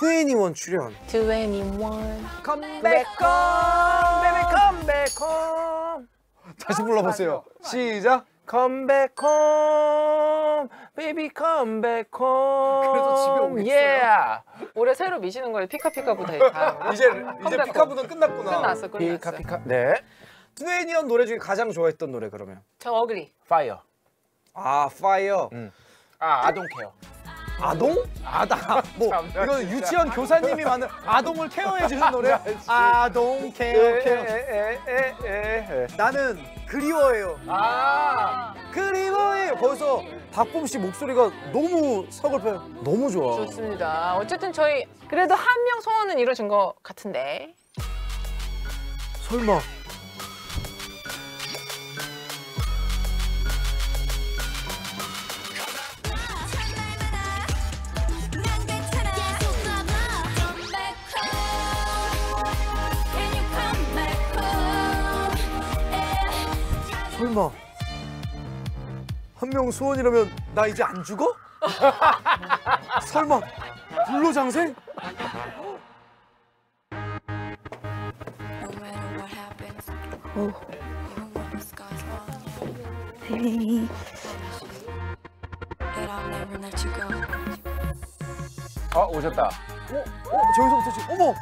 2NE1 출연. 2NE1 컴백 홈 베이비 컴백 홈. 다시 불러보세요. 시작. 컴백 홈 베이비 컴백 홈. 그래도 집에 오겠어요. yeah. 올해 새로 미시는 거예요. 피카피카보다 다. 이제 피카보다 끝났구나. 끝났어. 피카피카. 네. 2NE1 노래 중에 가장 좋아했던 노래 그러면? 저 어그리. 파이어. 아, 파이어. 아동 케어. 아동? 뭐 이거 유치원 교사님이 만든 아동을 케어해 주는 노래? 아동 케어. 나는 그리워해요. 그리워해요. 거기서 박범 씨 목소리가 너무 서글퍼요. 너무 좋아. 좋습니다. 어쨌든 저희 그래도 한 명 소원은 이루어진 것 같은데. 설마. 설마 한 명 소원이라면 나 이제 안 죽어? 설마 불로장생? 오셨다. 저기서부터 지금 어머!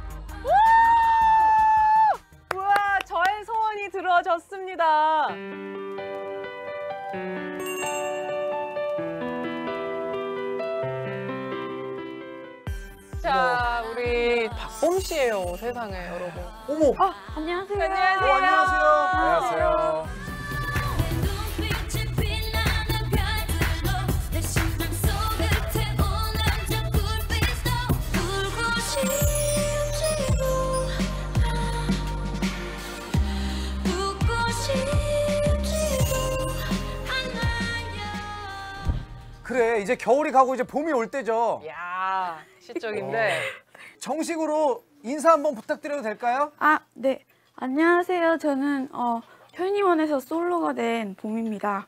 우와, 저의 소원이 들어졌습니다. 자, 우리 박범 씨예요, 세상에 여러분. 어머! 안녕하세요. 안녕하세요. 안녕하세요. 그래, 이제 겨울이 가고 이제 봄이 올 때죠. 야, 시적인데. 정식으로 인사 한번 부탁드려도 될까요? 네. 안녕하세요. 저는 현이원에서 솔로가 된 봄입니다.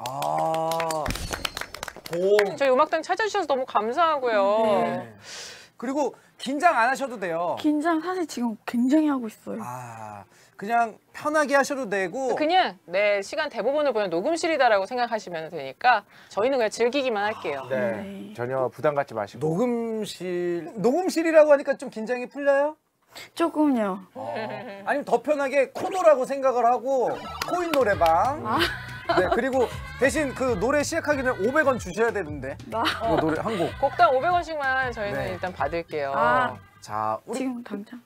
봄. 저희 음악당 찾아주셔서 너무 감사하고요. 네. 그리고 긴장 안 하셔도 돼요. 긴장 사실 지금 굉장히 하고 있어요. 그냥 편하게 하셔도 되고. 그냥 내 시간 대부분을 보면 녹음실이다라고 생각하시면 되니까 저희는 그냥 즐기기만 할게요. 네. 전혀 부담 갖지 마시고. 녹음실이라고 하니까 좀 긴장이 풀려요? 조금요. 아니면 더 편하게 코너라고 생각을 하고 코인 노래방. 네, 그리고 대신 그 노래 시작하기 전에 500원 주셔야 되는데. 그 노래 한 곡. 곡당 500원씩만 저희는 네. 일단 받을게요. 자, 우리 지금 당장.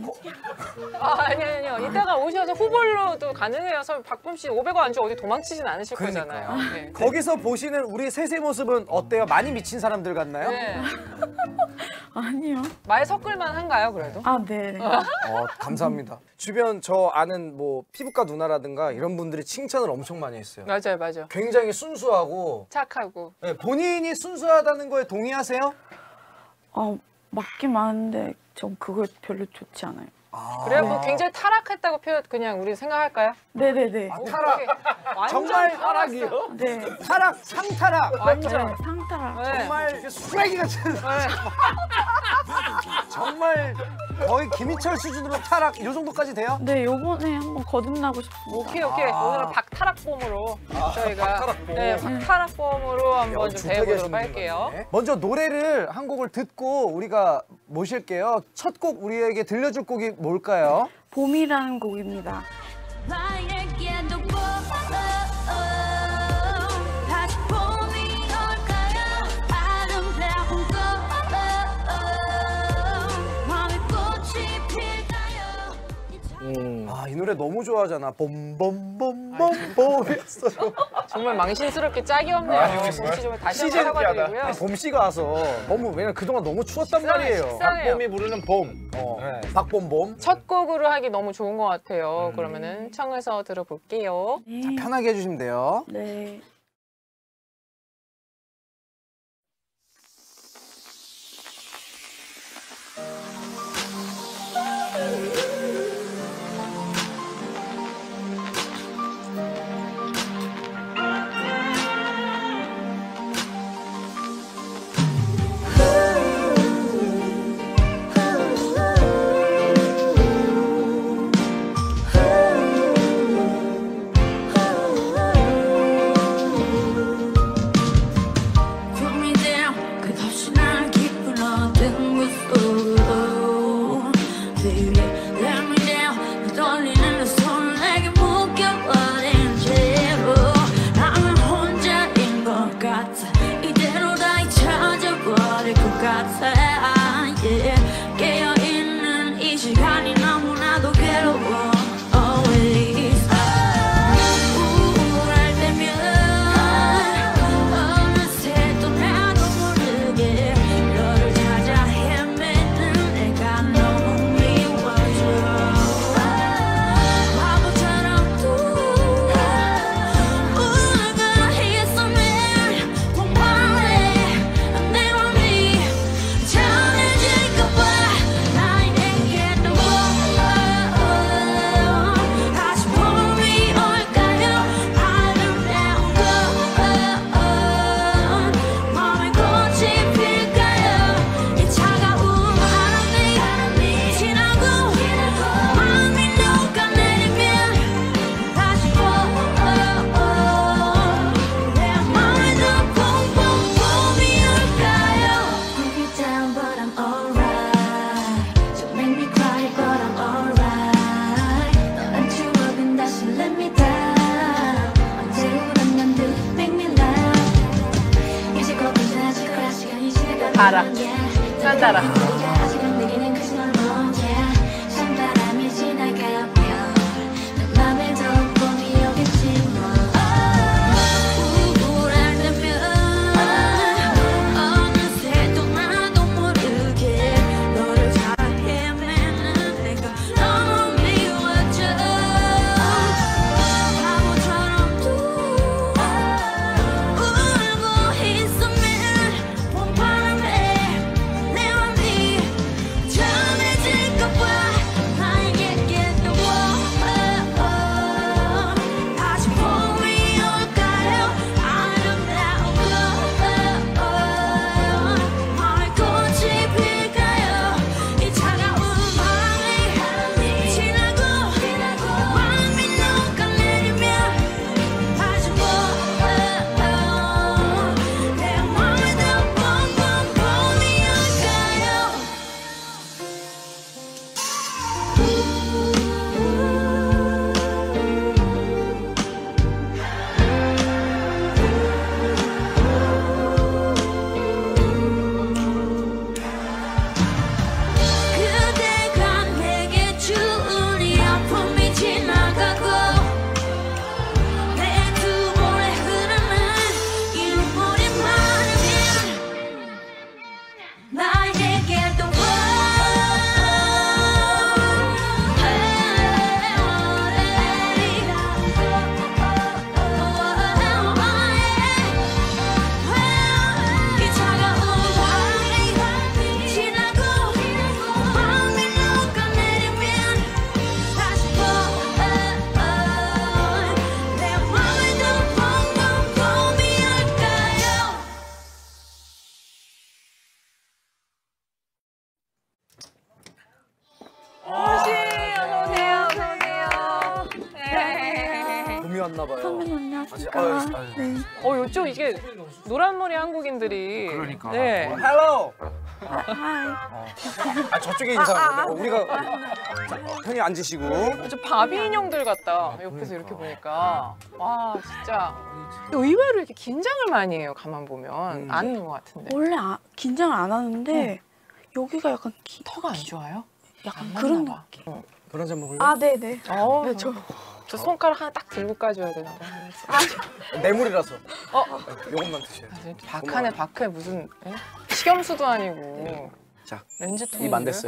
아니요. 이따가 오셔서 후보로도 가능해요. 박범 씨 500원 안 주고 어디 도망치진 않으실 그러니까. 거잖아요. 네. 거기서 보시는 우리 셋의 모습은 어때요? 많이 미친 사람들 같나요? 네. 아니요. 말 섞을만 한가요, 그래도? 네. 감사합니다. 주변 저 아는 뭐 피부과 누나라든가 이런 분들이 칭찬을 엄청 많이 했어요. 맞아요. 굉장히 순수하고 착하고. 네, 본인이 순수하다는 거에 동의하세요? 맞긴 많은데 전 그거 별로 좋지 않아요. 그래요? 뭐 굉장히 타락했다고 그냥 우리 생각할까요? 네네네. 타락. 완전 정말 타락이요? 네. 타락, 상타락. 완전. 상타라. 네. 정말 쓰레기 같은. 정말 거의 김희철 수준으로 타락 이 정도까지 돼요? 네, 요번에 한번 거듭나고 싶습니다. 오케이. 오늘은 박타락봄으로 저희가 박타락봄으로 한번 좀 배워보도록 할게요. 먼저 노래를 한 곡을 듣고 우리가 모실게요. 첫 곡 우리에게 들려줄 곡이 뭘까요? 봄이라는 곡입니다. 나에게도 다시 봄이 올까요? 아름다운 마음의 꽃이 필까요? 이 노래 너무 좋아하잖아. 봄봄봄봄봄 했어요. 정말 망신스럽게 짝이 없네요. 봄씨 좀 다시 한번 사과드리고요. 봄 씨가 와서 너무 왜냐면 그동안 너무 추웠단 말이에요. 식상해요. 박봄이 부르는 봄. 박봄봄. 첫 곡으로 하기 너무 좋은 것 같아요. 그러면은 청해서 들어볼게요. 자, 편하게 해주시면 돼요. 네. 알아. 짠다라. 봄이 왔나 봐요. 선배님 안녕하십니까. 아유. 네. 요즘 이게 노란머리 한국인들이. 그러니까. 네. 헬로. 하이. 저쪽에 인사. 우리가 자, 편히 앉으시고. 좀 바비 인형들 같다. 옆에서 이렇게 보니까. 와, 진짜. 의외로 이렇게 긴장을 많이 해요, 가만 보면. 안 하는 것 같은데. 원래 긴장을 안 하는데 여기가 약간 턱가 안 좋아요? 약간 안 그런 맞나 봐. 느낌. 그런 한번 볼래? 아, 네네. 네, 저 손가락 하나 딱 들고 까줘야 되나 봐. 뇌물이라서. 요것만 드셔요. 박하네, 박해. 무슨, 에? 식염수도 아니고. 자, 렌즈 통. 입 안 됐어요.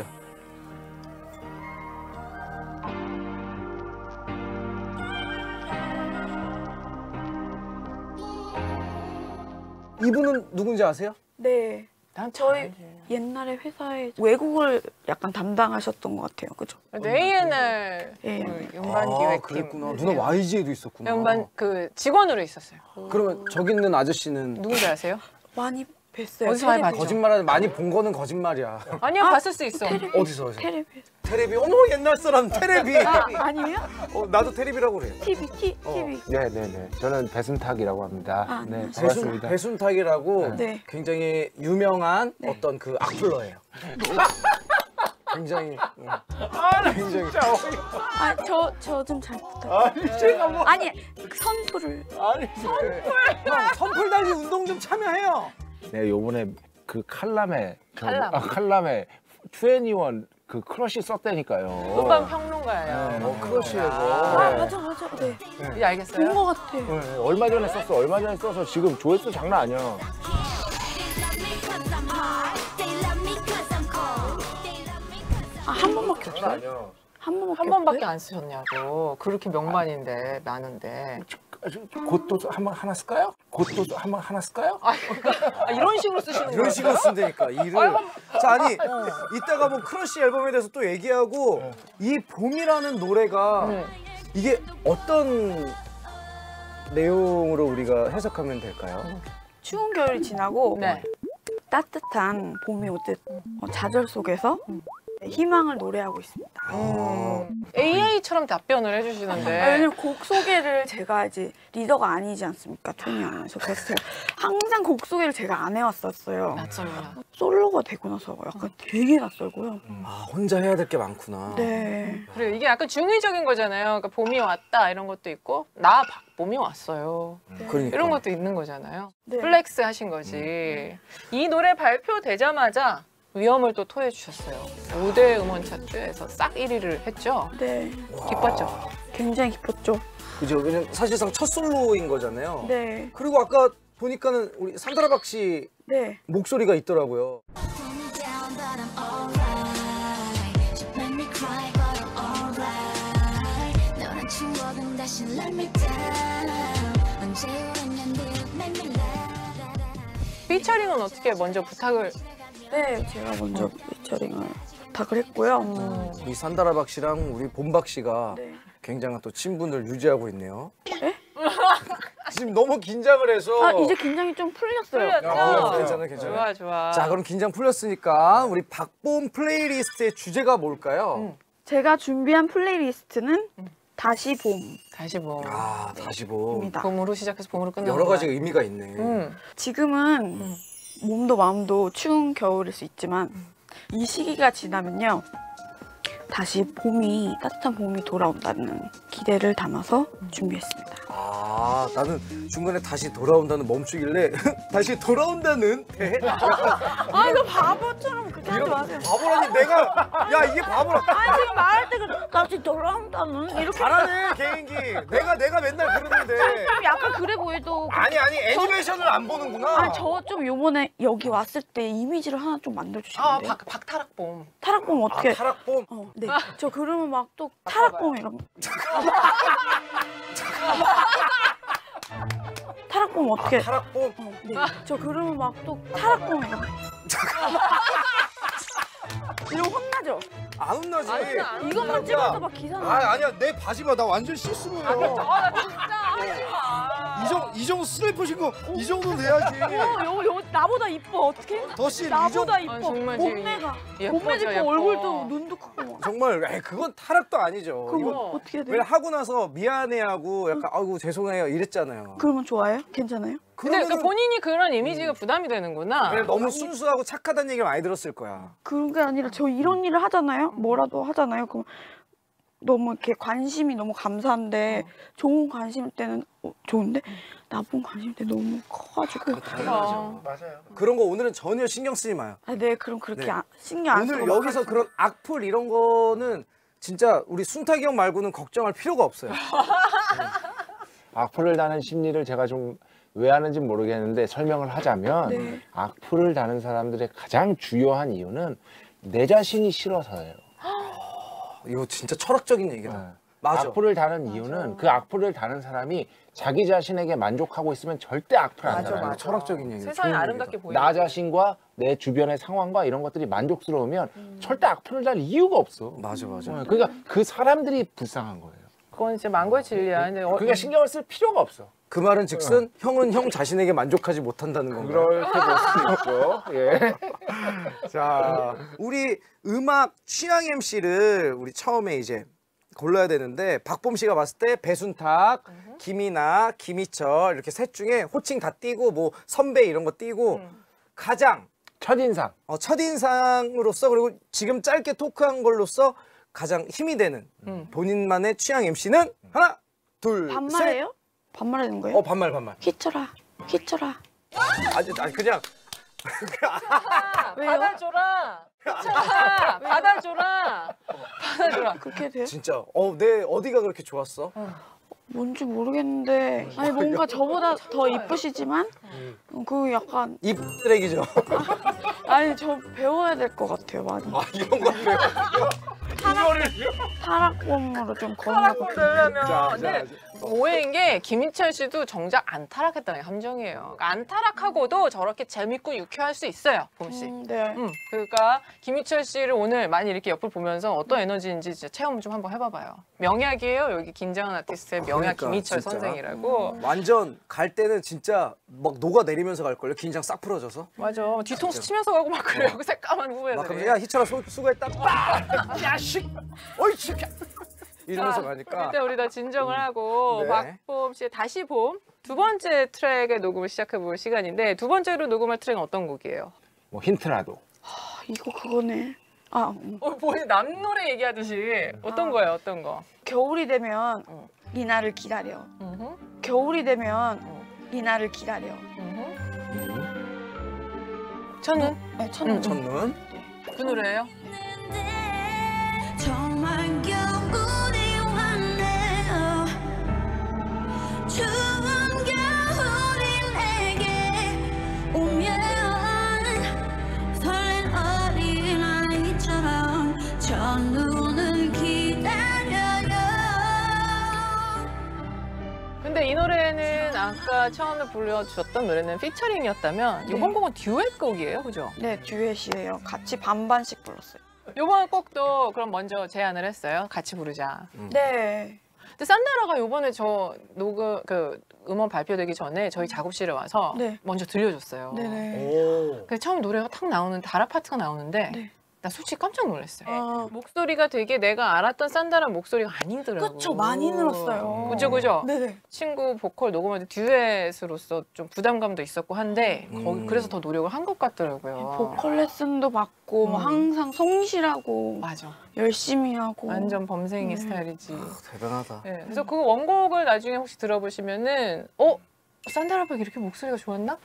이분은 누군지 아세요? 네. 난 저희 옛날에 회사에 외국을 약간 담당하셨던 것 같아요. 그죠? A&R 예. 그 연반 기획팀. 그랬구나. 누나 YG에도 있었구나. 연반 그 직원으로 있었어요. 그러면 저기 있는 아저씨는 누군지 아세요? 많이 뵀어요. 어디서 많이 봤죠? 거짓말하는 많이 본 거는 거짓말이야. 아니요, 봤을 수 있어. 어디서? 테레비. 테레비. 어머 옛날 사람 테레비. 아니에요? 나도 테레비라고 그래. TV. TV. 네네네. 저는 배순탁이라고 합니다. 아, 네, 네. 반갑습니다. 배순탁이라고 네. 굉장히 유명한 네. 어떤 그 악플러예요. 굉장히 굉장히 아, 저 좀 잘 부탁드려요. 아니, 선수를. 형 선풀 달리 운동 좀 참여해요. 네, 요번에 그 칼럼에 칼럼. 칼럼에 21 그 크러쉬 썼다니까요. 음반 평론가예요. 크러쉬에서. 아, 맞아. 네. 이제 알겠어요? 본 것 같아. 네, 얼마 전에 써서 지금 조회수 장난 아니야. 아, 한 번밖에 없어요? 아니야. 한 번밖에 안 쓰셨냐고. 그렇게 명반인데 많은데. 곧도 한번 하나 쓸까요? 곧도 한번 하나 쓸까요? 이런 식으로 쓰시는 거예요? 이런 식으로 쓴다니까 일을. 자 아니 이따가 뭐 크러쉬 앨범에 대해서 또 얘기하고 이 봄이라는 노래가 이게 어떤 내용으로 우리가 해석하면 될까요? 추운 겨울이 지나고 네. 따뜻한 봄이 오듯 좌절 속에서 희망을 노래하고 있습니다. AI처럼 답변을 해주시는데. 왜냐면 곡 소개를 제가 이제 리더가 아니지 않습니까? 토니 안에서. 그래서 제가 항상 곡 소개를 제가 안 해왔었어요. 낯설구나. 솔로가 되고 나서 약간 되게 낯설고요. 아 혼자 해야 될 게 많구나. 네. 그래요. 이게 약간 중의적인 거잖아요. 그러니까 봄이 왔다 이런 것도 있고 나 봄이 왔어요. 그러니까. 이런 것도 있는 거잖아요. 네. 플렉스 하신 거지. 이 노래 발표되자마자 위험을 또 토해 주셨어요. 5대 음원 차트에서 싹 1위를 했죠. 네. 기뻤죠. 굉장히 기뻤죠. 그죠? 왜냐면 사실상 첫 솔로인 거잖아요. 네. 그리고 아까 보니까는 우리 산드라박 씨 네. 목소리가 있더라고요. Pull me down, but I'm alright. You make me cry, but I'm alright. 너란 추억은 다시 let me down. 언제 울었냐는 make me laugh. 피처링은 어떻게 먼저 부탁을 네, 제가 먼저 피처링을 부탁을 했고요. 우리 산드라박 씨랑 우리 봄박 씨가 네. 굉장한 또 친분을 유지하고 있네요. 네? 지금 너무 긴장을 해서. 아, 이제 긴장이 좀 풀렸어요. 풀렸죠? 아, 괜찮아, 괜찮아. 좋아 좋아. 자, 그럼 긴장 풀렸으니까 우리 박봄 플레이리스트의 주제가 뭘까요? 제가 준비한 플레이리스트는 다시 봄입니다. 다시 봄. 아, 다시 봄. 봄으로 시작해서 봄으로 끝나는 여러 가지 거야. 의미가 있네. 지금은 몸도 마음도 추운 겨울일 수 있지만 이 시기가 지나면요. 다시 봄이, 따뜻한 봄이 돌아온다는 기대를 담아서 준비했습니다. 아, 나는 중간에 다시 돌아온다는 멈추길래 다시 돌아온다는 대? 아, 이거 바보처럼 그렇게 하지 마세요. 바보라니 내가 야 이게 바보라. 아니, 지금 말할 때가 다시 돌아온다는 이렇게 잘하네 개인기. 내가 맨날 그러는데. 좀 약간 그래 보여도 아니 애니메이션을 안 보는구나. 아, 저 좀 요번에 여기 왔을 때 이미지를 하나 좀 만들어주시면 아, 돼요? 박타락봄. 타락봄 어떻게? 타락봄. 네. 저 그러면 막 또 타락봄 이런. 타락봄 어떻게? 타락봄. 네. 저 그러면 막 또 타락봄 이런. 이런 혼나죠? 안 혼나지. 안 이것만 야. 찍어서 막 기사 나. 아 아니야 내 바지 봐. 나 완전 시스루예요. 아, 나 진짜 하지 마. 이 정도 슬리퍼신 거 이 정도는 돼야지. 요 나보다 이뻐 어떻게? 더씨 나보다 이뻐. 아, 정말 지금 몸매가 예뻐져, 몸매도 있고 예뻐. 얼굴도 눈도 크고. 정말 그건 타락도 아니죠. 그럼 이건 어떻게 해야 왜 돼요? 하고 나서 미안해하고 약간 아이고 죄송해요 이랬잖아요. 그러면 좋아요? 괜찮아요? 근데 그러면은 그 본인이 그런 이미지가 부담이 되는구나. 그래, 너무 순수하고 착하다는 얘기를 많이 들었을 거야. 그런 게 아니라 저 이런 일을 하잖아요. 뭐라도 하잖아요. 그럼 너무 이렇게 관심이 너무 감사한데 좋은 관심일 때는 좋은데 나쁜 관심일 때 너무 커가지고. 당연하죠. 맞아요. 그런 거 오늘은 전혀 신경 쓰지 마요. 아, 네, 그럼 그렇게 네. 신경 안 쓰고 오늘 막 여기서 하지. 그런 악플 이런 거는 진짜 우리 순탁이 형 말고는 걱정할 필요가 없어요. 악플을 다는 심리를 제가 좀 왜 하는지 모르겠는데 설명을 하자면 네. 악플을 다는 사람들의 가장 주요한 이유는 내 자신이 싫어서예요. 이거 진짜 철학적인 얘기다. 네. 맞아. 악플을 다는 이유는 그 악플을 다는 사람이 자기 자신에게 만족하고 있으면 절대 악플 안 달아요. 맞아. 철학적인 얘기. 세상이 아름답게 보이는 나 자신과 내 주변의 상황과 이런 것들이 만족스러우면 절대 악플을 달 이유가 없어. 맞아. 그러니까 그 사람들이 불쌍한 거예요. 그건 진짜 망고의 진리야. 근데 그러니까 신경을 쓸 필요가 없어. 그 말은 즉슨 형은 형 자신에게 만족하지 못한다는 건가요? 그렇게 볼 수도 있죠. 예. 자, 우리 음악 취향 MC를 우리 처음에 이제 골라야 되는데 박봄 씨가 봤을 때 배순탁, 김이나, 김희철 이렇게 셋 중에 호칭 다 띄고 뭐 선배 이런 거 띄고 가장 첫인상. 첫인상으로서 그리고 지금 짧게 토크한 걸로써 가장 힘이 되는 본인만의 취향 MC는 하나, 둘, 셋. 반말해요? 반말해야 되는 거예요? 반말. 휘철아. 아니 그냥 왜요? 받아줘라. 괜찮아. 받아줘라. 그렇게 돼요? 진짜 내 어디가 그렇게 좋았어? 뭔지 모르겠는데 아니 뭔가 저보다 더 이쁘시지만 그 약간 입 쓰레기죠. 아니 저 배워야 될 것 같아요 많이. 이런 건데요. 타락범으로 좀 건너고. 되려면. 근데 오해인 게 김희철 씨도 정작 안 타락했다는 게 함정이에요. 그러니까 안 타락하고도 저렇게 재밌고 유쾌할 수 있어요, 봄 씨. 네. 그러니까 김희철 씨를 오늘 많이 이렇게 옆을 보면서 어떤 에너지인지 진짜 체험 좀 한번 해봐봐요. 명약이에요. 여기 긴장한 아티스트의 명약 그러니까, 김희철 진짜. 선생이라고. 완전 갈 때는 진짜 막 녹아내리면서 갈걸요. 긴장 싹 풀어져서. 맞아. 뒤통수 치면서 가고 막 그래요. 그 새까만 막 후배들이. 그러면서 야 희철아 수고했다. 빡! 야 씨! 어이 씨! 이러면서 가니까. 일단 우리 다 진정을 하고 네. 박봄 씨의 다시 봄 두 번째 트랙의 녹음을 시작해볼 시간인데 두 번째로 녹음할 트랙은 어떤 곡이에요? 뭐 힌트라도. 이거 그거네. 본인 남 노래 얘기하듯이 어떤 거예요? 어떤 거? 겨울이 되면 이날을 기다려. 음흠, 겨울이 되면 이날을 기다려. 저는 네, 첫눈. 첫눈. 그 노래예요. 정말 겨울이 왔네요. 추운 겨울이 내게 오면 설렌 어린아이처럼 첫눈을 기다려요. 근데 이 노래는 아까 처음에 불러주셨던 노래는 피처링이었다면 이번 곡은 듀엣 곡이에요, 그죠? 네, 듀엣이에요. 같이 반반씩 불렀어요. 이번 곡도 그럼 먼저 제안을 했어요. 같이 부르자. 네. 근데 산나라가 이번에 저 녹음 음원 발표되기 전에 저희 작업실에 와서 네. 먼저 들려줬어요. 네네. 오. 그래서 처음 노래가 탁 나오는데 다라 파트가 나오는데 네. 나 솔직히 깜짝 놀랐어요. 아, 목소리가 되게 내가 알았던 산다란 목소리가 아니더라고. 그쵸, 많이 늘었어요. 그죠. 네네. 친구 보컬 녹음할 때 듀엣으로서 좀 부담감도 있었고 한데 거기 그래서 더 노력을 한 것 같더라고요. 보컬 레슨도 받고 뭐 항상 성실하고 맞아. 열심히 하고. 완전 범생이 스타일이지. 대단하다. 네, 그래서 그 원곡을 나중에 혹시 들어보시면은 산다라박 이렇게 목소리가 좋았나?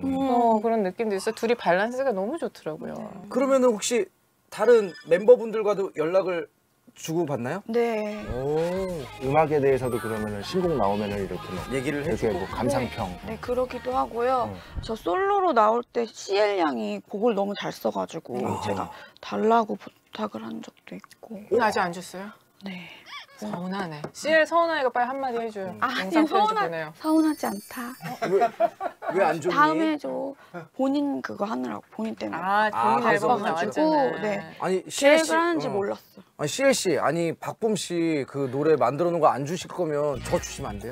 그런 느낌도 있어. 둘이 밸런스가 너무 좋더라고요. 그러면은 혹시 다른 멤버분들과도 연락을 주고 받나요? 네. 오. 음악에 대해서도 그러면은 신곡 나오면은 이렇게 막 얘기를 이렇게 해주고. 뭐 감상평. 네, 그러기도 하고요. 저 솔로로 나올 때 CL 양이 곡을 너무 잘 써가지고 제가 달라고 부탁을 한 적도 있고. 아직 안 줬어요? 네. 서운하네. CL 서운하니까 빨리 한마디 해줘요. 아니, 영상 편지 보내요. 서운하지 않다. 왜 안 줬니? 다음에 줘. 본인 그거 하느라고 본인 때문에 본인 앨범 바빠가지고, 나왔잖아요. 네. 아니 CL 씨. 계획을 하는지 몰랐어. 아니 CL 씨, 아니 박봄 씨 그 노래 만들어 놓은 거 안 주실 거면 저 주시면 안 돼요?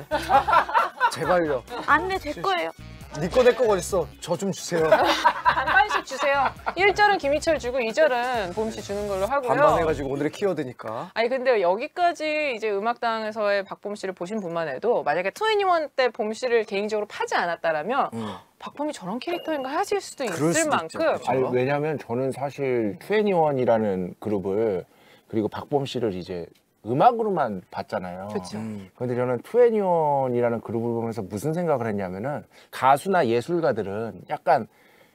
제발요. 안 돼, 제 거예요. 네 거 내 거 어딨어? 저 좀 주세요. 반반씩 주세요. 1절은 김희철 주고 2절은 봄씨 주는 걸로 하고요. 반반 해가지고 오늘의 키워드니까. 아니 근데 여기까지 이제 음악당에서의 박봄 씨를 보신 분만 해도 만약에 2NE1 때 봄 씨를 개인적으로 파지 않았다라면 박봄이 저런 캐릭터인가 하실 수도 그럴 있을 수도 만큼 있죠. 아니 왜냐면 저는 사실 2NE1이라는 그룹을 그리고 박봄 씨를 이제 음악으로만 봤잖아요. 그렇죠. 근데 저는 2NE1이라는 그룹을 보면서 무슨 생각을 했냐면은 가수나 예술가들은 약간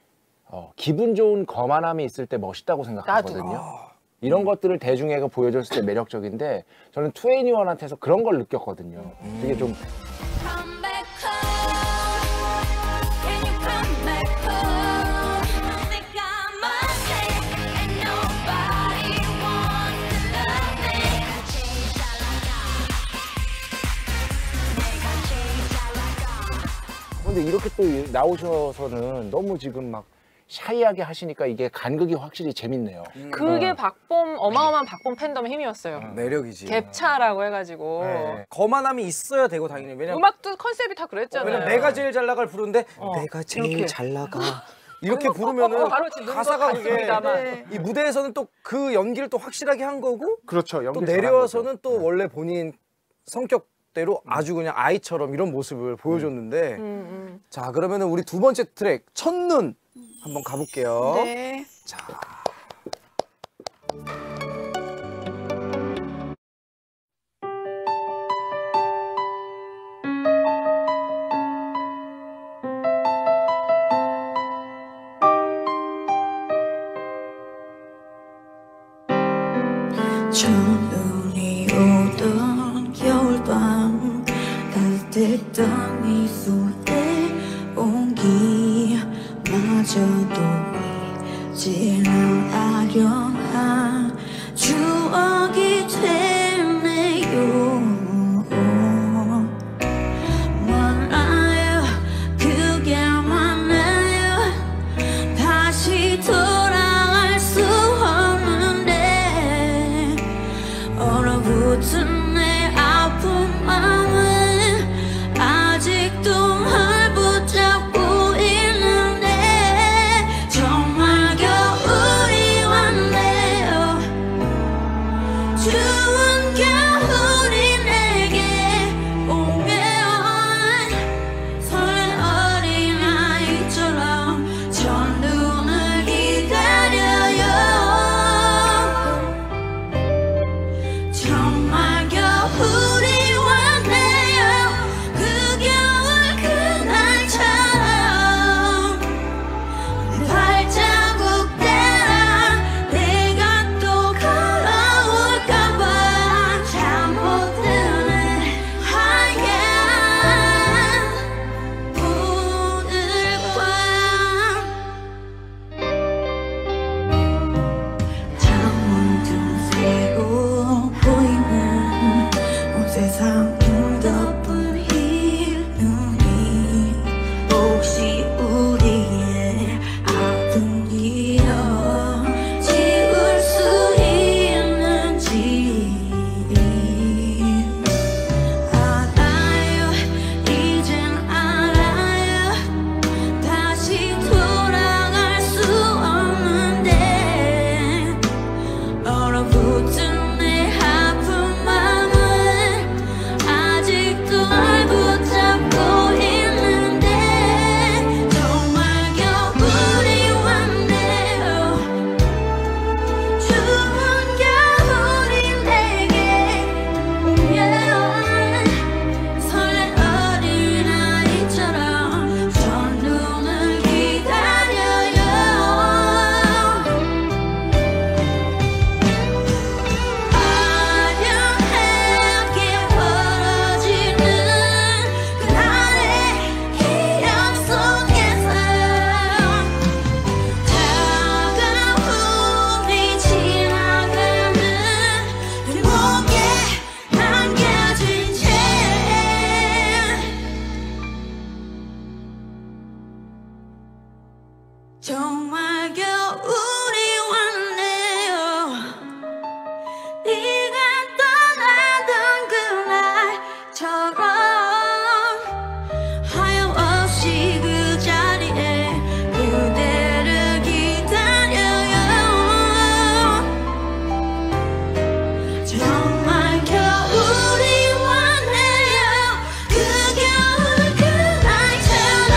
기분 좋은 거만함이 있을 때 멋있다고 생각하거든요. 이런 것들을 대중에게 보여줬을 때 매력적인데 저는 2NE1한테서 그런 걸 느꼈거든요. 되게 좀 Come back home. Can you come back home? I think I'm a mistake and nobody wants to love me. 내가 제일 잘 나가. 근데 이렇게 또 나오셔서는 너무 지금 막 샤이하게 하시니까 이게 간극이 확실히 재밌네요. 그게 박봄 어마어마한 박봄 팬덤의 힘이었어요. 매력이지. 갭차라고 해가지고 네. 거만함이 있어야 되고 당연히. 왜냐면 음악도 컨셉이 다 그랬잖아요. 왜냐면 내가 제일 잘 나갈 부르는데 내가 제일 이렇게. 잘 나가. 이렇게 부르면은 바로 지금 눈도 가사가 그게 갔습니다만. 이 무대에서는 또 그 연기를 또 확실하게 한 거고 그렇죠. 또 연기 내려와서는 또 원래 본인 성격대로 아주 그냥 아이처럼 이런 모습을 보여줬는데 자 그러면은 우리 두 번째 트랙 첫눈 한번 가볼게요. 네. 자. 첫눈이 오던 겨울밤 따뜻했던 미소의 온기마저도 잊지는 아련한 추억이 되네요. 정말 겨울이 왔네요. 네가 떠나던 그날처럼 하염없이 그 자리에 그대를 기다려요. 정말 겨울이 왔네요. 그 겨울 그날처럼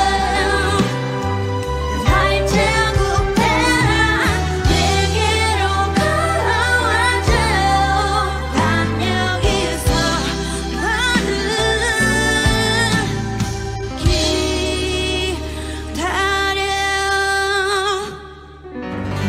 발자국 따라 내게로 걸어와줘요. 난 여기서 너를 기다려.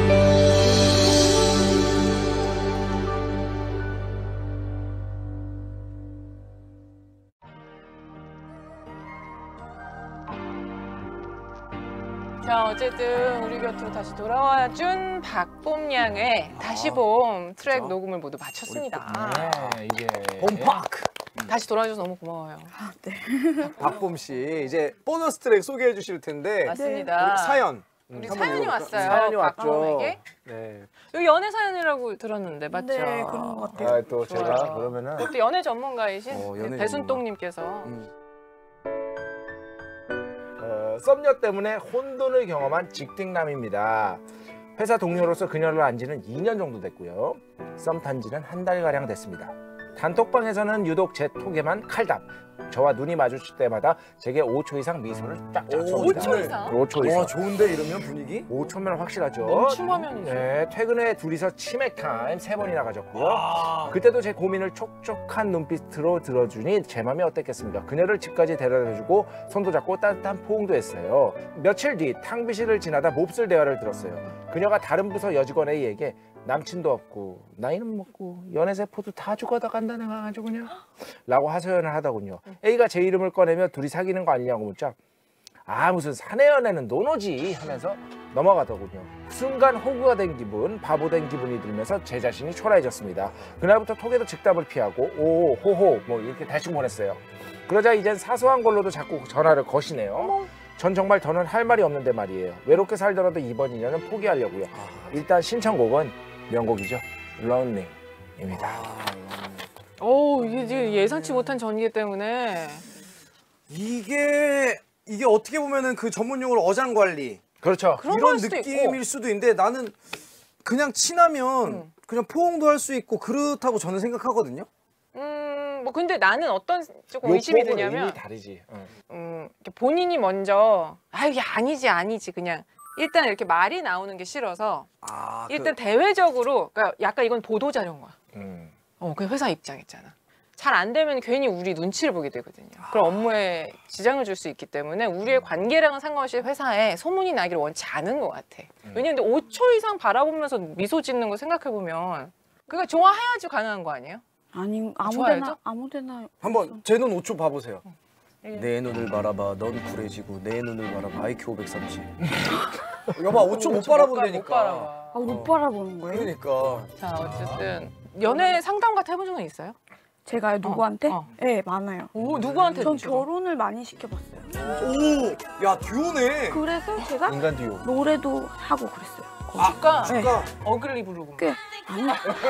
자, 어쨌든 우리 곁으로 다시 돌아와준 박봄양의 다시 봄 트랙 그렇죠. 녹음을 모두 마쳤습니다. 네, 이게 봄파크. 다시 돌아와줘서 너무 고마워요. 박봄 씨 이제 보너스 트랙 소개해 주실 텐데 맞습니다. 우리 사연. 우리 한번 사연이 읽어볼까? 왔어요. 사연이 왔죠. 박봄에게. 네. 여기 연애 사연이라고 들었는데 맞죠? 네, 그런 것 같아요. 아, 또 좋아요. 제가 그러면은 또 연애 전문가이신 연애 배순똥님께서 썸녀 때문에 혼돈을 경험한 직딩남입니다. 회사 동료로서 그녀를 안 지는 2년 정도 됐고요. 썸 탄 지는 한 달가량 됐습니다. 단톡방에서는 유독 제 톡에만 칼답. 저와 눈이 마주칠 때마다 제게 5초 이상 미소를 쫙쫙 쏩니다. 5초 이상? 5초 이상. 와 좋은데 이러면 분위기? 5초면 확실하죠. 멈춤하면이죠. 네, 퇴근 후에 둘이서 치맥 타임 3번이나 가졌고요. 그때도 제 고민을 촉촉한 눈빛으로 들어주니 제 맘이 어땠겠습니까? 그녀를 집까지 데려다주고 손도 잡고 따뜻한 포옹도 했어요. 며칠 뒤 탕비실을 지나다 몹쓸 대화를 들었어요. 그녀가 다른 부서 여직원 A에게 남친도 없고 나이는 먹고 연애세포도 다 죽어다 간다 내가 아주 그냥 라고 하소연을 하더군요. A가 제 이름을 꺼내며 둘이 사귀는 거 아니냐고 묻자 아 무슨 사내 연애는 노노지 하면서 넘어가더군요. 순간 호구가 된 기분, 바보 된 기분이 들면서 제 자신이 초라해졌습니다. 그날부터 톡에도 즉답을 피하고 오, 호호 뭐 이렇게 대충 보냈어요. 그러자 이젠 사소한 걸로도 자꾸 전화를 거시네요. 전 정말 더는 할 말이 없는데 말이에요. 외롭게 살더라도 이번 인연은 포기하려고요. 일단 신청곡은 명곡이죠. 런닝입니다. 오, 이게 지금 예상치 못한 전개 때문에 이게 어떻게 보면은 그 전문 용어로 어장관리 그렇죠. 그런 이런 걸 수도 느낌일 있고. 수도 있는데 나는 그냥 친하면 그냥 포옹도 할 수 있고 그렇다고 저는 생각하거든요. 뭐 근데 나는 어떤 조금 의심이 요법은 드냐면 의미 다르지. 이렇게 본인이 먼저 아 이게 아니지 그냥 일단 이렇게 말이 나오는 게 싫어서 아, 일단 대외적으로 그러니까 약간 이건 보도 자료인 거야. 음. 그 회사 입장 있잖아. 잘 안 되면 괜히 우리 눈치를 보게 되거든요. 그럼 업무에 지장을 줄 수 있기 때문에 우리의 관계랑은 상관없이 회사에 소문이 나기를 원치 않은 것 같아. 왜냐면 5초 이상 바라보면서 미소 짓는 거 생각해 보면 그러니까 좋아해야지 가능한 거 아니에요? 아니 좋아해죠? 아무데나 한번 제 눈 5초 봐보세요. 예. 내 눈을 바라봐, 넌 쿨해지고 내 눈을 바라봐, IQ 530. 여봐 5초 못 바라본다니까. 못 바라봐. 못 바라보는 거예요? 그러니까. 자 어쨌든 연애 상담 같은 해본 적은 있어요? 제가 누구한테? 어. 네, 많아요. 오 누구한테? 전 주로? 결혼을 많이 시켜봤어요. 오, 야 듀오네. 그래서 제가 인간 듀오. 노래도 하고 그랬어요. 그러니까 그러니까 어글리 부르고 꽤 아니요.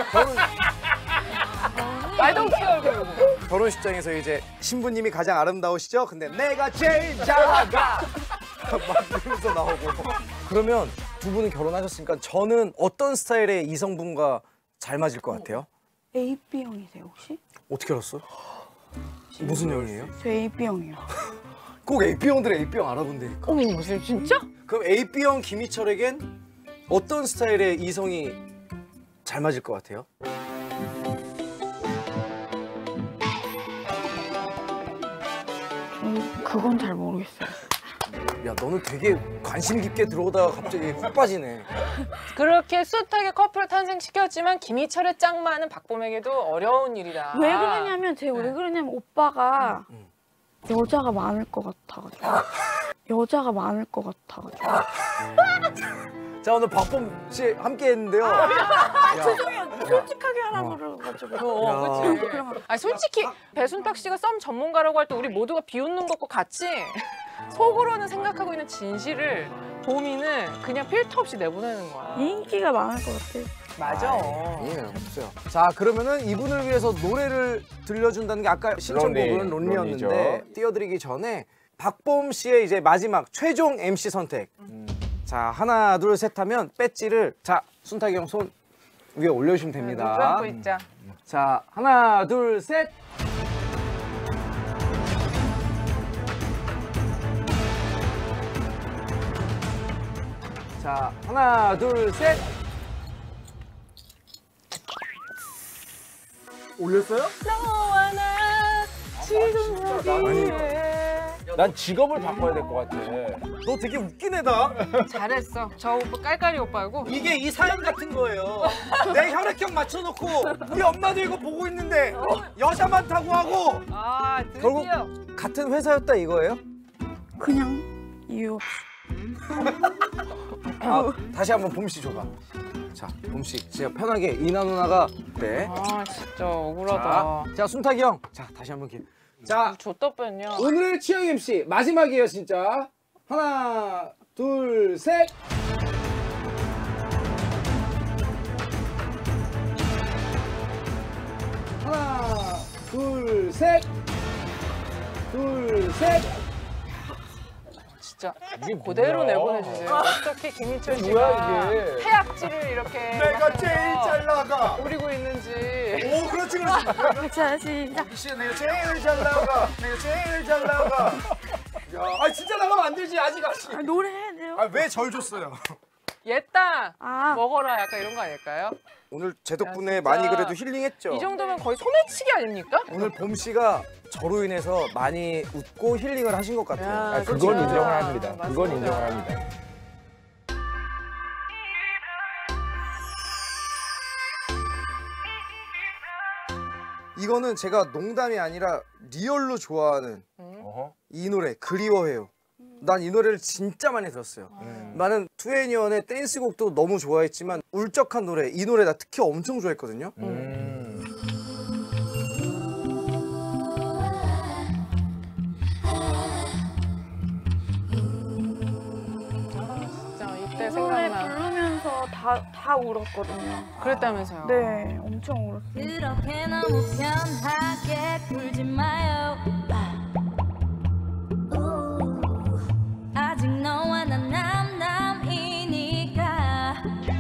말도 없이 얼굴 부르고 결혼식장에서 이제 신부님이 가장 아름다우시죠? 근데 내가 제일 잘 나가. 막 이러면서 나오고. 그러면 두 분은 결혼하셨으니까 저는 어떤 스타일의 이성분과 잘 맞을 것 같아요? AB형이세요 혹시? 어떻게 알았어? 무슨 형이에요? 저 AB형이요. 꼭 AB형들의 AB형 알아본다니까. 어머 무슨 진짜? 그럼 AB형 김희철에겐 어떤 스타일의 이성이 잘 맞을 것 같아요? 그건 잘 모르겠어요. 야 너는 되게 관심 깊게 들어오다가 갑자기 훅 빠지네. 그렇게 숱하게 커플을 탄생시켰지만 김희철의 짱 많은 박봄에게도 어려운 일이다. 왜 그러냐면 제가 왜 그러냐면 오빠가 여자가 많을 것 같아가지고 여자가 많을 것 같아가지고 자 오늘 박봄 씨 함께 했는데요. 죄송해요. 솔직하게 하라고 그래가지고 그치. 아 솔직히 배순탁 씨가 썸 전문가라고 할 때 우리 모두가 비웃는 것과 같이 속으로는 생각하고 있는 진실을 보미는 그냥 필터 없이 내보내는 거야. 인기가 많을 것 같아요. 맞아. 예, 없어요. 자, 그러면은 이분을 위해서 노래를 들려준다는 게 아까 신청곡은 론리였는데 론리죠. 띄워드리기 전에 박봄 씨의 이제 마지막 최종 MC 선택. 자, 하나, 둘, 셋 하면 배지를 자, 순탁이 형 손 위에 올려주시면 눈 됩니다. 감고 있자. 자, 하나, 둘, 셋. 자, 하나, 둘, 셋. 올렸어요? 너와 나 지금 여기에. 난 직업을 바꿔야 될 것 같아. 너 되게 웃긴 애다. 잘했어. 저 오빠 깔깔이 오빠고. 이게 이 사연 같은 거예요. 내 혈액형 맞춰놓고 우리 엄마도 이거 보고 있는데 여자 많다고 하고 아 결국 드디어. 같은 회사였다 이거예요? 그냥 이유 없이. 아, 다시 한번 봄씨 줘봐. 자, 봄씨 진짜 편하게 이나 누나가 네. 아 진짜 억울하다. 자, 순탁이 형. 자, 다시 한번 기회. 자, 줬다 뺐냐. 오늘의 취향 MC 마지막이에요 진짜. 하나, 둘, 셋. 하나, 둘, 셋. 둘, 셋. 진짜 이게 그대로 뭐야? 내보내주세요. 어떻게 김희철 뭐야, 씨가 이게? 태악질을 이렇게 내가 제일 잘 나가. 노리고 있는지. 오, 그렇지, 그렇지. 자, 시작. 씨, 내가 제일 잘 나가. 내가 제일 잘 나가. 야, 아 진짜 나가면 안 되지 아직. 아, 노래해야 돼요. 아, 왜 절 줬어요? 얘따 아. 먹어라 약간 이런 거 아닐까요? 오늘 제 덕분에 야, 진짜. 많이 그래도 힐링했죠. 이 정도면 거의 소매치기 아닙니까? 오늘 봄 씨가 저로 인해서 많이 웃고 힐링을 하신 것 같아요. 야, 아, 그건 진짜. 인정을 합니다. 맞습니다. 그건 인정을 합니다. 이거는 제가 농담이 아니라 리얼로 좋아하는 어허. 이 노래 그리워해요. 난 이 노래를 진짜 많이 들었어요. 나는 투애니원의 댄스곡도 너무 좋아했지만 울적한 노래, 이 노래 나 특히 엄청 좋아했거든요. 진짜 이때 노래 생각나. 부르면서 다 울었거든요. 그랬다면서요. 네, 엄청 울었어요. 그렇게 너무 편하게 굴지 마요. 아직 너와 난 남남이니까.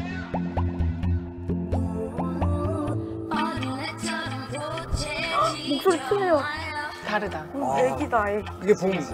어린애처럼 보채지 목소리 크네요. 다르다. 애기다, 애기. 이게 봄. 네.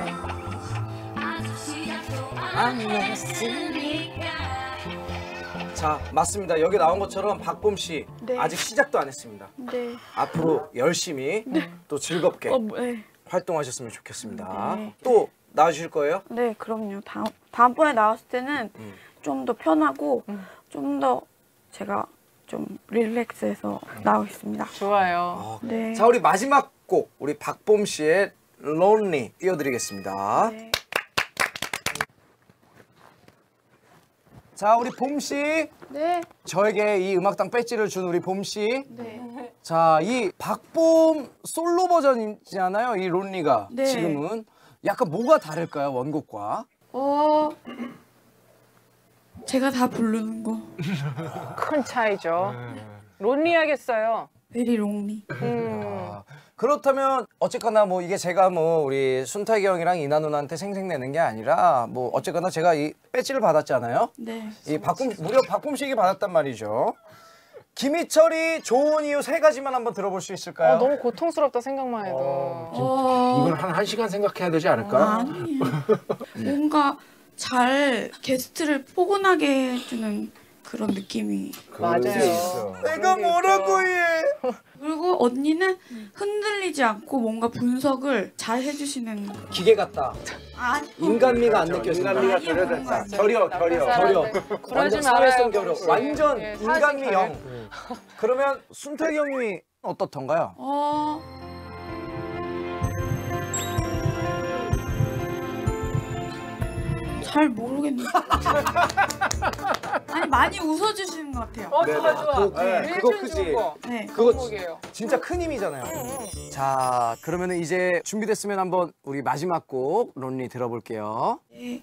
아직 시작도 안 했으니까. 자, 맞습니다. 여기 나온 것처럼 박봄 씨 네. 아직 시작도 안 했습니다. 네. 앞으로 열심히 또 즐겁게 네. 활동하셨으면 좋겠습니다. 네. 또 나와주실 거예요? 네, 그럼요. 다음번에 나왔을 때는 좀 더 편하고 좀 더 제가 좀 릴렉스해서 나오겠습니다. 좋아요. 네. 자, 우리 마지막 곡 우리 박봄 씨의 Lonely 띄워드리겠습니다. 네. 자, 우리 봄 씨. 네. 저에게 이 음악당 배지를 준 우리 봄 씨. 네. 자, 이 박봄 솔로 버전이잖아요. 이 론리가 네. 지금은 약간 뭐가 다를까요? 원곡과? 제가 다 부르는 거. 큰 차이죠. 론리하겠어요. 베리 롱리. 그렇다면 어쨌거나 뭐 이게 제가 뭐 우리 순탁이 형이랑 이나 누나한테 생색내는 게 아니라 뭐 어쨌거나 제가 이 배지를 받았잖아요. 네. 이 무려 박봄 씨에게 받았단 말이죠. 김희철이 좋은 이유 3가지만 한번 들어볼 수 있을까요? 너무 고통스럽다 생각만 해도. 이건 한 시간 생각해야 되지 않을까? 아니에요. 뭔가 잘 게스트를 포근하게 해주는 그런 느낌이. 맞아요. 내가 뭐라고 해? 그리고 언니는 흔들리지 않고 뭔가 분석을 잘 해주시는. 기계 같다. 아니. 인간미가 안 느껴진다. 인간미가 아니에요, 그런 거 아니에요. 결여. 그러지 완전 말아요. 사회성 결여. 봄씨. 완전 예, 인간미 사회성 0. 그러면 순탁이 형이 어떻던가요? 잘 모르겠네. 아니 많이 웃어주시는 것 같아요. 좋아 좋아. 그거 크지. 네. 그거 덕목이에요. 진짜 큰 힘이잖아요. 자, 그러면은 이제 준비됐으면 한번 우리 마지막 곡 론리 들어볼게요. 네.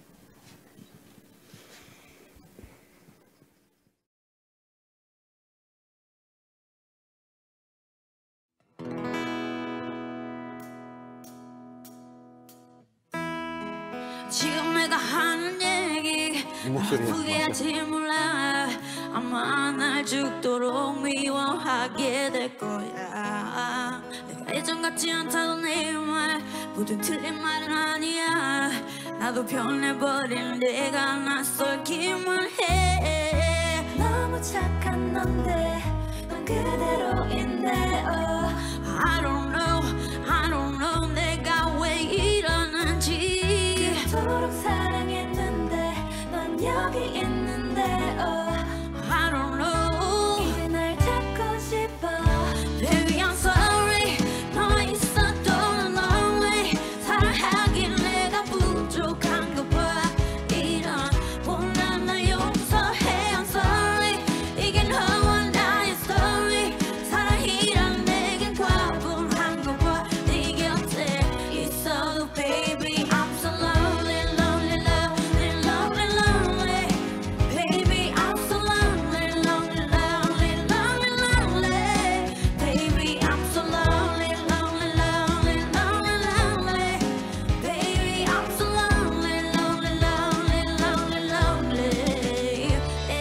지금 내가 하는 얘기 이 목소리 아프게 할지 몰라 아마 날 죽도록 미워하게 될 거야 내가 예전 같지 않다던 내 말 모두 틀린 말은 아니야 나도 변해버린 내가 낯설기만 해 너무 착한 넌데 넌 그대로인데 I don't know 내가 왜 이러는지 그토록 사랑했는데 넌 여기 있는데 I don't know 이제 날 찾고 싶어 Baby I'm sorry 너와 있어도 난 lonely 사랑하긴 내가 부족한가 봐 이런 못난 날 용서해 I'm sorry 이게 너와 나의 story 사랑이란 내겐 과분한가 봐 네 곁에 있어도 baby I'm so lonely lonely lonely lonely lonely baby I'm so lonely lonely lonely lonely lonely baby I'm so lonely lonely lonely lonely lonely baby I'm so lonely lonely lonely lonely lonely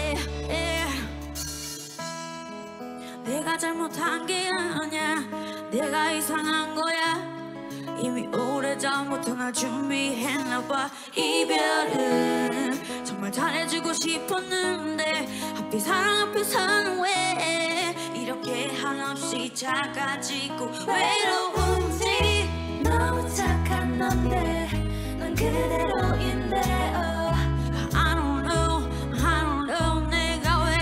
내가 잘못한 게 아니야 내가 이상한 거야 이미 오래전부터 날 준비했나 봐 이별은 정말 잘해주고 싶었는데 하필 사랑 앞에서는 왜 이렇게 한없이 작아지고 외로운지 너무 착한 넌데 넌 그대로인데 I don't know 내가 왜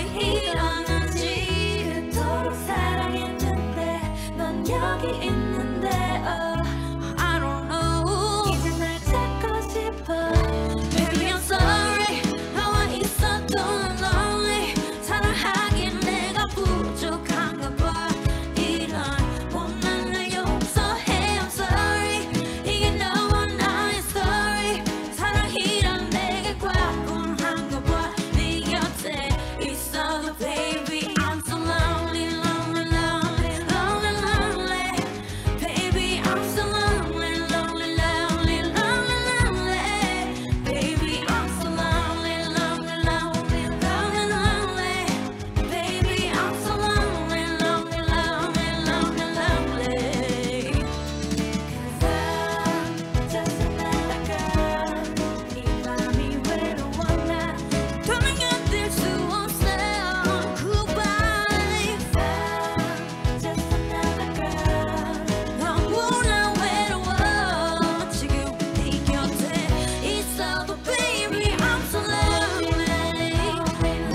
이러는지 그토록 사랑했는데 넌 여기 있는데 I don't know 이제 날 찾고 싶어 Baby I'm sorry 너와 있어도 난 lonely 사랑하긴 내가 부족한가 봐 이런 못난 날 용서해 I'm sorry 이게 너와 나의 story 사랑이란 내게 과분한가 봐 네 곁에 있어도 baby I'm so lonely lonely lonely lonely lonely baby I'm so lonely lonely lonely lonely lonely baby I'm so lonely lonely lonely lonely lonely baby I'm so lonely lonely lonely lonely lonely 'Cause I'm just another girl 이 맘이 외로워 나 더는 견딜 수 없어 Goodbye I'm just another girl 너무나 외로워 지금 네 곁에 있어도 baby I'm so lonely lonely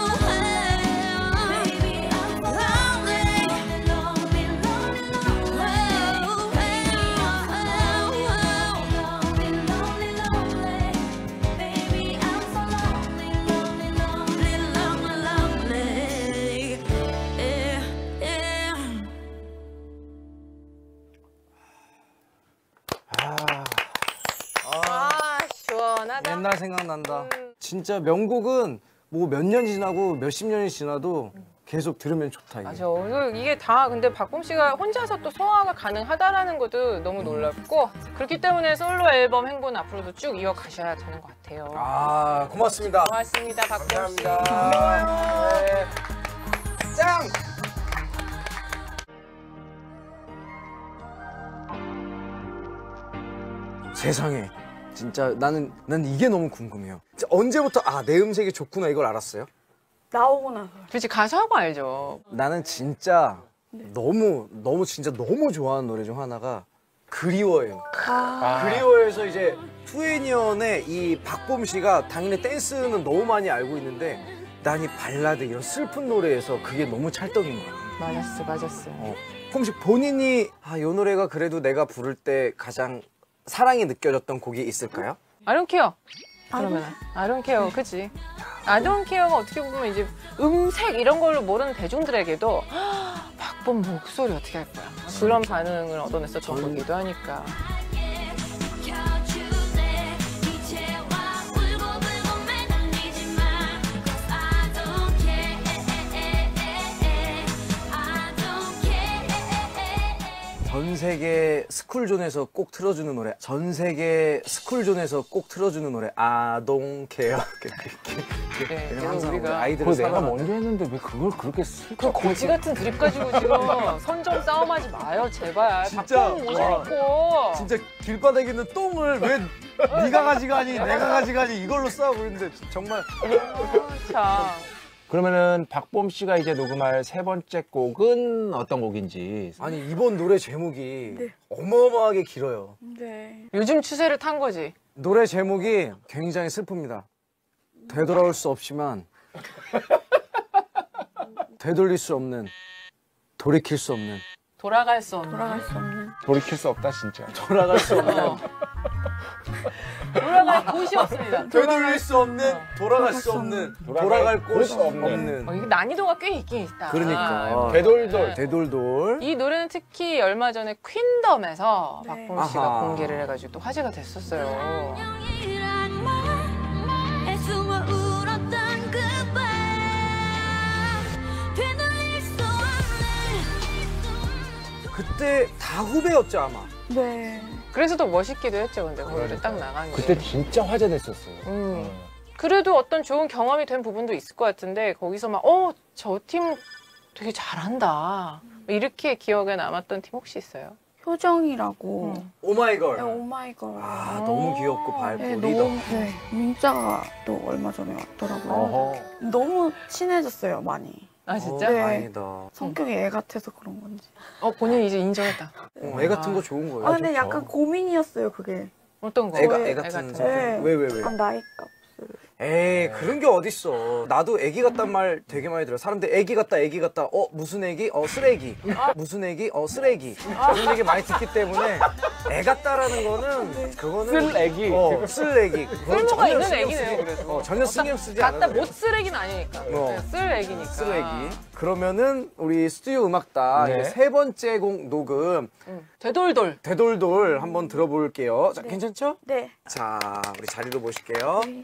baby I'm so lonely lonely lonely lonely baby I'm so lonely lonely lonely lonely 아 시원하다. 옛날 생각난다. 진짜 명곡은 뭐 몇 년이 지나고 몇십 년이 지나도 계속 들으면 좋다 이게. 맞아. 그리고 이게 다 근데 박범 씨가 혼자서 또 소화가 가능하다라는 것도 너무 놀랍고 그렇기 때문에 솔로 앨범 행보는 앞으로도 쭉 이어가셔야 되는 것 같아요. 아, 고맙습니다. 고맙습니다, 박범 씨. 네. 짱! 세상에. 진짜 난 이게 너무 궁금해요. 진짜 언제부터 내 음색이 좋구나 이걸 알았어요? 나오고 나서. 그렇지 가수하고 알죠. 나는 진짜 너무 진짜 너무 좋아하는 노래 중 하나가 그리워요. 그리워요에서 이제 투애니언의 이 박범 씨가 당연히 댄스는 너무 많이 알고 있는데 난 이 발라드 이런 슬픈 노래에서 그게 너무 찰떡인 거야. 맞았어. 혹시 본인이 이 노래가 그래도 내가 부를 때 가장 사랑이 느껴졌던 곡이 있을까요? I don't care. 그러면 I don't care, 그치? 아동케어가 어떻게 보면 이제 음색 이런 걸로 모르는 대중들에게도 박범 목소리 어떻게 할 거야? 그런 반응을 얻어냈었던 거기도 하니까. 켜주세 이제와 울고불고 매달리지 마 Cause I don't care I don't care 전 세계 스쿨존에서 꼭 틀어주는 노래. 전 세계 스쿨존에서 꼭 틀어주는 노래. 아동케어. 네, 항상 그래서 우리 우리가 아이들을 그거 내가 사랑하는. 먼저 했는데 왜 그걸 그렇게 슬 그 거지 같은 드립 가지고 지금 선점 싸움하지 마요, 제발. 진짜, 박범 와. 모자랐고. 진짜 길바닥에 있는 똥을 왜 네가 가져가니 내가 가져가니 이걸로 싸우고 있는데 정말 참. 그러면은 박범 씨가 이제 녹음할 세 번째 곡은 어떤 곡인지. 아니 이번 노래 제목이 네. 어마어마하게 길어요. 네. 요즘 추세를 탄 거지. 노래 제목이 굉장히 슬픕니다. 되돌아올 수 없지만 되돌릴 수 없는 돌이킬 수 없는 돌아갈 수 없는. 돌아갈 수 없는. 돌이킬 수 없다 진짜. 돌아갈 수 없는 돌아갈 곳이 없습니다. 되돌릴 수 없는 돌아갈 수 없는 돌아갈 곳이 곳 없는. 없는 이게 난이도가 꽤 있긴 있다. 그러니까 되돌돌. 되돌돌 이 노래는 특히 얼마 전에 퀸덤에서 네. 박범 씨가 아하. 공개를 해가지고 또 화제가 됐었어요. 안녕이란 말에 숨어 울었던 그밤 되돌릴 수 없는 그때 다 후배였죠 아마. 네. 그래서 더 멋있기도 했죠, 근데 그 노래 딱 나간 게. 그때 진짜 화제됐었어요. 그래도 어떤 좋은 경험이 된 부분도 있을 것 같은데 거기서 막 저 팀 되게 잘한다 이렇게 기억에 남았던 팀 혹시 있어요? 효정이라고. 오마이걸. 네, 오마이걸. 아 너무 귀엽고 밝고 네, 리더. 너무, 네. 문자가 또 얼마 전에 왔더라고요. 어허. 너무 친해졌어요, 많이. 아 진짜? 네. 다행이다. 성격이 애 같아서 그런 건지. 본인 이제 인정했다. 애 같은 거 좋은 거예요. 아, 근데 약간 고민이었어요, 그게. 어떤 거? 애 애 같은 같은 성격. 네. 왜? 약간 나이 값을. 에이 그런 게 어딨어. 나도 애기 같단 말 되게 많이 들어. 사람들 애기 같다 무슨 애기? 쓰레기. 무슨 애기? 쓰레기. 이런 얘기 많이 듣기 때문에 애 같다라는 거는 그거는 쓸 애기. 쓸 애기. 그건 쓸모가 전혀 있는 신경 애기네요, 쓰지- 그래도. 전혀 신경 쓰지 갖다 않아요. 못 쓰레기는 아니니까. 그냥 쓸 애기니까. 쓸 애기. 그러면은 우리 스튜디오 음악단 네. 이제 세 번째 곡 녹음 되돌돌. 되돌돌 한번 들어볼게요. 자, 괜찮죠? 네. 자, 우리 자리로 모실게요. 네.